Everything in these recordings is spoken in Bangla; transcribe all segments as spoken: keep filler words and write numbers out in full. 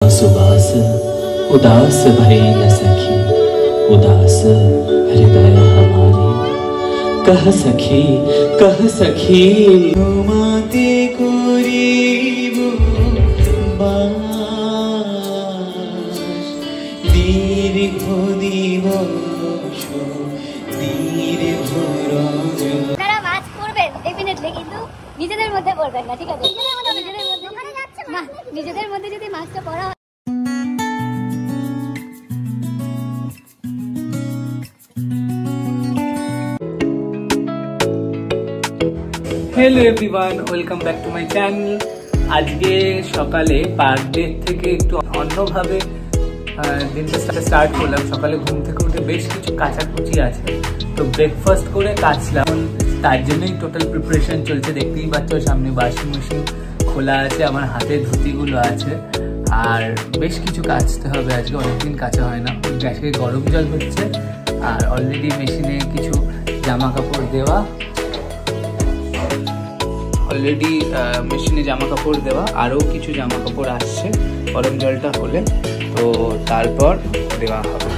सुबास उदास भई न सखी, उदास हृदय हमारी। कह सखी कह सखी माते करिब बास, दीर्घ दिवस दीर्घ রজনী। তারা মাছ করবেন ডেফিনেটলি, কিন্তু নিজেদের মধ্যে করবেন না, ঠিক আছে? নিজেদের মধ্যে না, নিজেদের মধ্যে যদি মাছটা পড়া হয়। Hello everyone, welcome back to my channel. আজকে সকালে পার্ক ডে থেকে একটু অন্যভাবে দিনটা স্টার্ট করলাম। সকালে ঘুম থেকে উঠে বেশ কিছু কাচাকুচি আছে, তো ব্রেকফাস্ট করে কাচলাম। তার জন্যই টোটাল প্রিপারেশন চলছে। দেখতেই পাচ্ছ সামনে ওয়াশিং মেশিন খোলা আছে, আমার হাতে ধুতিগুলো আছে, আর বেশ কিছু কাচতে হবে আজকে। অনেকদিন কাচা হয় না। গ্যাসে গরম জল হচ্ছে, আর অলরেডি মেশিনে কিছু জামা কাপড় দেওয়া অলরেডি মেশিনে জামা কাপড় দেওয়া আরও কিছু জামা কাপড় আসছে গরম জলটা হলে, তো তারপর দেওয়া হবে।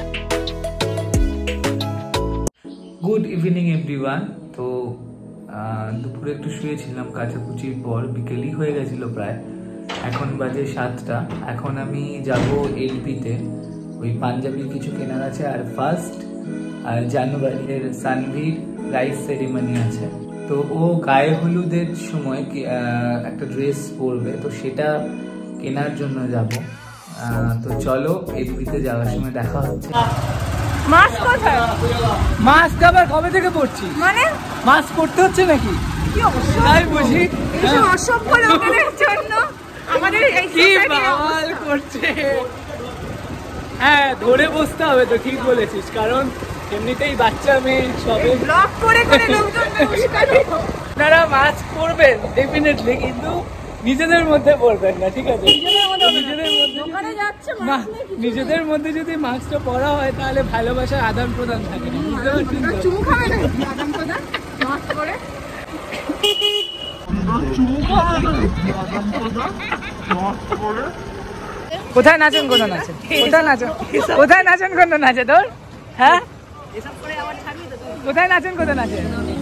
Good evening everyone. তো দুপুরে একটু শুয়েছিলাম কাচাকুচির পর, বিকেলই হয়ে গেছিল প্রায়। এখন বাজে সাতটা। এখন আমি যাব এলপিতে, ওই পাঞ্জাবির কিছু কেনার আছে, আর ফার্স্ট আর জানুয়ারির সানভির রাইস সেরিমনি আছে। তো ও গায়ে হলুদের সময় একটা ড্রেস পরবে, তো সেটা কেনার জন্য যাব। তো চলো এলপিতে যাওয়ার সময় দেখা হচ্ছে। মাস্ক কোথায়? মাস্ক আবার কবে থেকে পড়ছি? মানে মাস্ক পড়তে হচ্ছে নাকি? কি অবস্থা তাই বুঝি, কিছু অসভ্য লোকেদের জন্য আমাদের এই কি বাল করছে। হ্যাঁ, ধরে বসতে হবে তো, ঠিক বলেছিস, কারণ এমনিতেই বাচ্চা মেয়ে সবে ব্লক করে করে লোকজন নমস্কার। আপনারা মাস্ক পরবেন ডেফিনেটলি, কিন্তু নিজেদের মধ্যে পরবেন না, ঠিক আছে? নিজেদের মধ্যে ওখানে যাচ্ছে না, নিজেদের মধ্যে যদি মাস্কটা পরা হয় তাহলে ভালোবাসার আদান প্রদান থাকে। বুঝতে পারছেন তো? চুমু খাবে না আদান প্রদান মাস্ক পরে, চুমু খাবে না আদান প্রদান মাস্ক পরে। কোথায় নাচেন কোথায় নাচেন কোথায় নাচেন কোথায় নাচেন কোন নাচে তোর? হ্যাঁ, কোথায় নাচেন কোথায় নাচেন?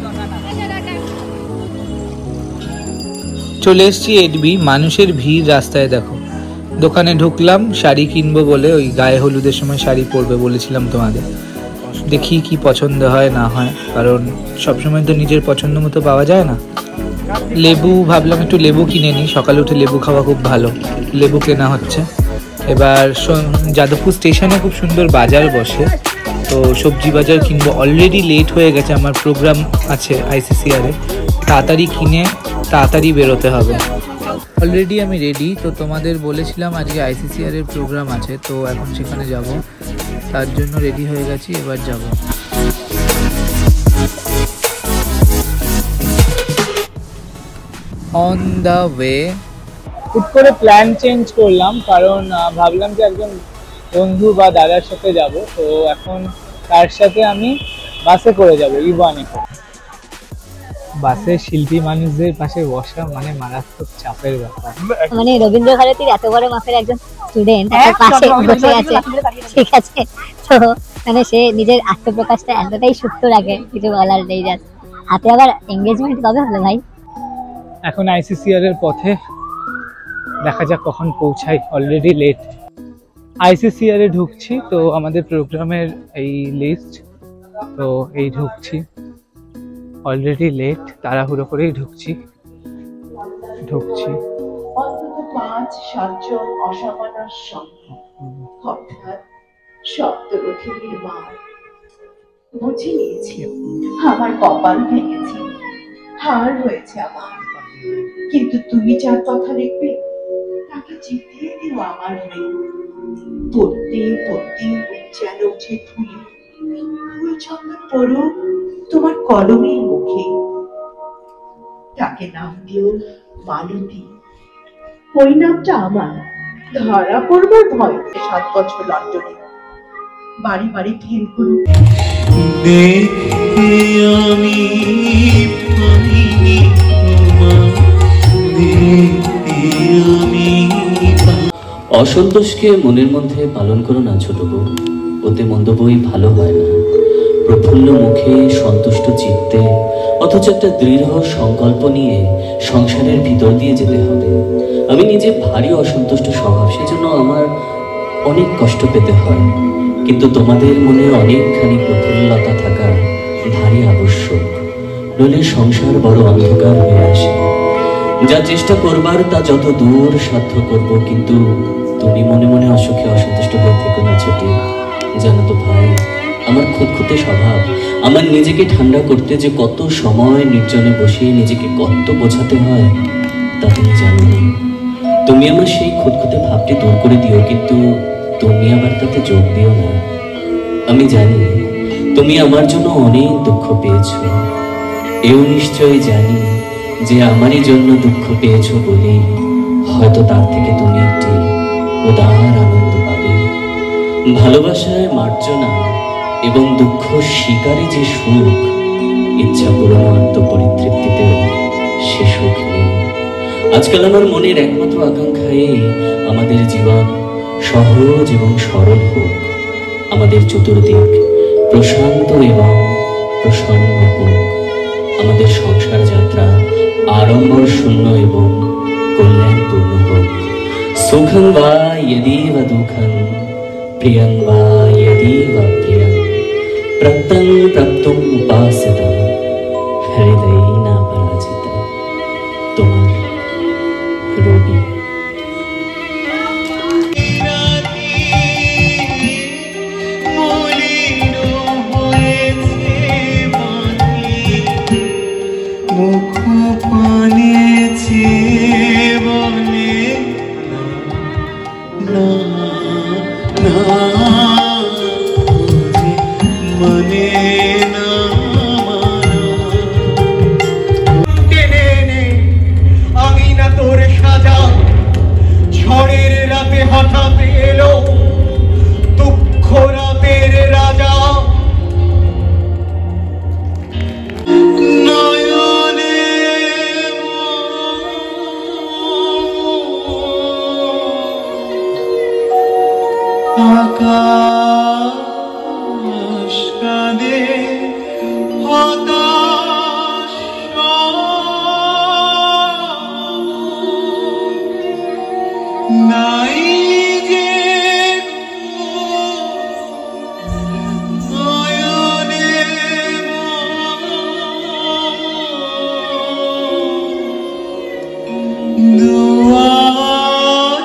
চলে এসছি এডবি। মানুষের ভিড় রাস্তায় দেখো। দোকানে ঢুকলাম শাড়ি কিনবো বলে, ওই গায়ে হলুদের সময় শাড়ি পরবে বলেছিলাম তোমাদের। দেখি কি পছন্দ হয় না হয়, কারণ সবসময় তো নিজের পছন্দ মতো পাওয়া যায় না। লেবু ভাবলাম একটু লেবু কিনে নিই, সকালে উঠে লেবু খাওয়া খুব ভালো। লেবু কেনা হচ্ছে। এবার যাদবপুর স্টেশনে খুব সুন্দর বাজার বসে, তো সবজি বাজার কিনবো। অলরেডি লেট হয়ে গেছে, আমার প্রোগ্রাম আছে আইসিসিআরে, তাড়াতাড়ি কিনে তাড়াতাড়ি বেরোতে হবে। অলরেডি আমি রেডি। তো তোমাদের বলেছিলাম আজকে আইসিসিআর এর প্রোগ্রাম আছে, তো এখন সেখানে যাব, তার জন্য রেডি হয়ে গেছি। এবার যাব। On the way. হুট করে প্ল্যান চেঞ্জ করলাম, কারণ ভাবলাম যে একজন বন্ধু বা দাদার সাথে যাব, তো এখন তার সাথে আমি বাসে করে যাব, ইভানে। বাসে শিল্পী মানুষদের পাশে বসা মানে মারাত্মক চাপের ব্যাপার। মানে রবীন্দ্র ভারতীর এত বড় মাপের একজন স্টুডেন্ট তার পাশে বসে আছে, ঠিক আছে? তো মানে সে নিজের আত্মপ্রকাশটা এতটাই সুস্থ রাখে, কিছু বলার নেই। জাস্ট হাতে আবার এঙ্গেজমেন্ট কবে হলো ভাই? এখন আইসিসিআর এর পথে, দেখা যাক কখন পৌঁছাই। Already late. আইসিসিআর এ ঢুকছি, তো আমাদের প্রোগ্রামের এই লিস্ট, তো এই ঢুকছি। অলরেডি লেট, তাড়াহুড়ো করেই ঢুকছি ঢুকছি অন্তত পাঁচ সাতজন অসামান্য হঠাৎ সপ্তরথীর মার বুঝে নিয়েছি আমার কপাল ভেঙেছে, হার হয়েছে আমার। কিন্তু তুমি যার কথা লিখবে তাকে জিতিয়ে দিও আমার ঋণ। পড়তে পড়তে যেন উঠে ফুলে ফুল চন্দন পড়ো তোমার কলমের মুখে। তাকে নাম দিও মালতী। ওই নামটা আমার ধরা পড়বার ভয়। সাত বছর লন্ডনে বাড়ি বাড়ি ফেল করুন। অসন্তোষকে মনের মধ্যে পালন করো না ছোট বউ, ওতে মন্দ বই ভালো হয় না। প্রফুল্ল মুখে সন্তুষ্ট চিত্তে অথচ একটা দৃঢ় সংকল্প নিয়ে সংসারের ভিতর দিয়ে যেতে হবে। আমি নিজে ভারী অসন্তুষ্ট স্বভাব, সেজন্য আমার অনেক কষ্ট পেতে হয়, কিন্তু তোমাদের মনে অনেকখানি প্রফুল্লতা থাকা ভারী আবশ্যক, নইলে সংসার বড় অন্ধকার হয়ে আসে। যা চেষ্টা করবার তা যত দূর সাধ্য করব, কিন্তু তুমি মনে মনে অসুখে অসন্তুষ্ট হয়ে থেকো না ছোটি। জানো তো ভাই, আমার খুঁতখুঁতে স্বভাব, আমার নিজেকে ঠান্ডা করতে যে কত সময় নির্জনে বসিয়ে নিজেকে কত বোঝাতে হয় তা তুমি জানো না। তুমি আমার সেই খুঁতখুঁতে ভাবটি দূর করে দিও, কিন্তু তুমি আবার তাতে যোগ দিও না। আমি জানি তুমি আমার জন্য অনেক দুঃখ পেয়েছো, এও নিশ্চয়ই জানি যে আমারই জন্য দুঃখ পেয়েছো বলেই হয়তো তার থেকে তুমি একটি উদার আনন্দ পাবে। ভালোবাসায় মার্জনা এবং দুঃখ স্বীকারে যে সুখ, ইচ্ছা পূরণ আত্মপরিতৃপ্তিতেও সে সুখ নেই। আজকাল আমার মনের একমাত্র আকাঙ্ক্ষা এই, আমাদের জীবন সহজ এবং সরল হোক, আমাদের চতুর্দিক প্রশান্ত এবং প্রসন্ন হোক, আমাদের সংসার যাত্রা আড়ম্বর শূন্য এবং কল্যাণপূর্ণ হোক। সুখং বা यदीव দুঃখং, প্রিয়ং বা यदीव প্রিয়ং, প্রত্যং প্রাপ্তুম উপাসিতা, হৃদয়েনা পরাজিতা। তোমার রবি। আকাশ কাঁদে হতাশ, নাই যে নয়নে দুয়ার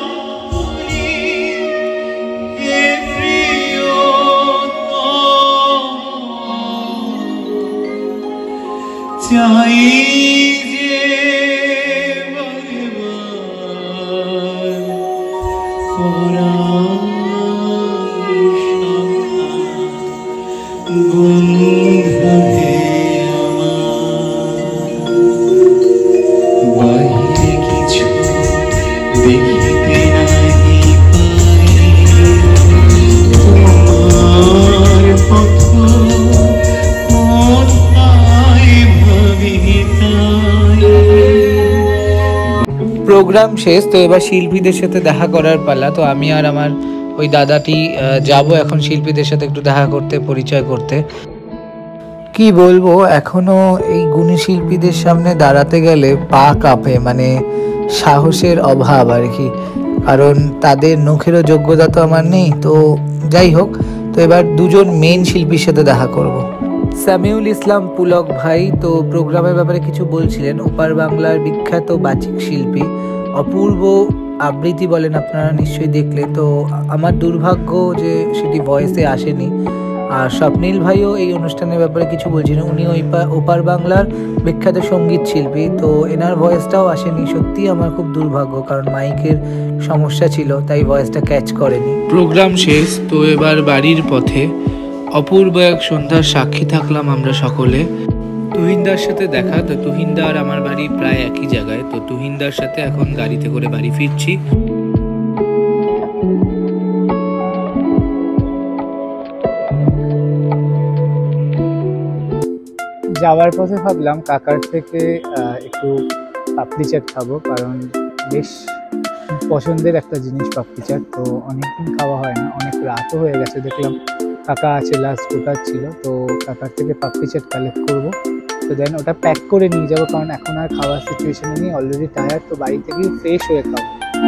চাই যে বন্ধু হে আমার, বাহিরে কিছু দেখিতে নাহি পাই, তোমার পথ প্রোগ্রাম শেষ, তো এবার শিল্পীদের সাথে দেখা করার পালা। তো আমি আর আমার ওই দাদাটি যাব এখন শিল্পীদের সাথে একটু দেখা করতে, পরিচয় করতে। কি বলবো, এখনো এই গুণী শিল্পীদের সামনে দাঁড়াতে গেলে পা কাঁপে, মানে সাহসের অভাব আর কি, কারণ তাদের নখেরও যোগ্যতা তো আমার নেই। তো যাই হোক, তো এবার দুজন মেন শিল্পীর সাথে দেখা করব। সামিউল ইসলাম পুলক ভাই তো প্রোগ্রামের ব্যাপারে কিছু বলছিলেন। ওপার বাংলার বিখ্যাত বাচিক শিল্পী, অপূর্ব আবৃত্তি বলেন, আপনারা নিশ্চয়ই দেখলে। তো আমার দুর্ভাগ্য যে সেটি ভয়েসে আসেনি। আর স্বপ্নীল ভাইও এই অনুষ্ঠানের ব্যাপারে কিছু বলছিলেন, উনি ওই ওপার বাংলার বিখ্যাত সঙ্গীত শিল্পী, তো এনার ভয়েসটাও আসেনি। সত্যি আমার খুব দুর্ভাগ্য, কারণ মাইকের সমস্যা ছিল, তাই ভয়েসটা ক্যাচ করেনি। প্রোগ্রাম শেষ, তো এবার বাড়ির পথে। অপূর্ব এক সন্ধ্যার সাক্ষী থাকলাম আমরা সকলে। তুহিনদার সাথে দেখা, তো তুহিনদার আমার বাড়ি প্রায় একই জায়গায়, তো তুহিনদার সাথে এখন গাড়িতে করে বাড়ি ফিরছি। যাওয়ার পথে ভাবলাম কাকার থেকে একটু পাপড়ি চাট খাবো, কারণ বেশ পছন্দের একটা জিনিস পাপড়ি চাট। তো অনেকদিন খাওয়া হয় না, অনেক রাতও হয়ে গেছে। দেখলাম কাকা আছে, লাস্ট গোটার ছিল, তো কাকার থেকে পাপড়ি চাট কালেক্ট করবো। তো দেন ওটা প্যাক করে নিয়ে যাবো, কারণ এখন আর খাওয়ার সিচুয়েশনে নেই, অলরেডি টায়ার্ড। তো বাড়ি থেকেই ফ্রেশ হয়ে খাবো।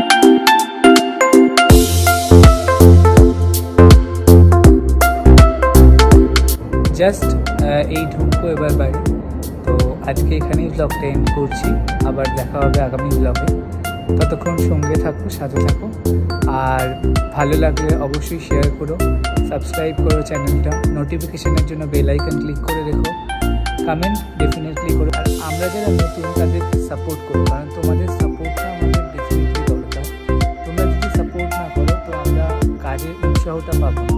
জাস্ট এই ঢুকবো এবার বাড়ি। তো আজকে এখানেই ব্লগটা এন্ড করছি, আবার দেখা হবে আগামী ব্লগে। ততক্ষণ সঙ্গে থাকো, সাথে থাকো, আর ভালো লাগলে অবশ্যই শেয়ার করো, সাবস্ক্রাইব করো চ্যানেলটা, নোটিফিকেশনের জন্য বেল আইকন ক্লিক করে রেখো, কমেন্ট ডেফিনেটলি করো। আর আমরা যারা নতুন তাদের সাপোর্ট করো, কারণ তোমাদের সাপোর্টটা আমাদের ডেফিনেটলি দরকার। তোমরা যদি সাপোর্ট না করো তো আমরা কাজের উৎসাহটা পাবো না।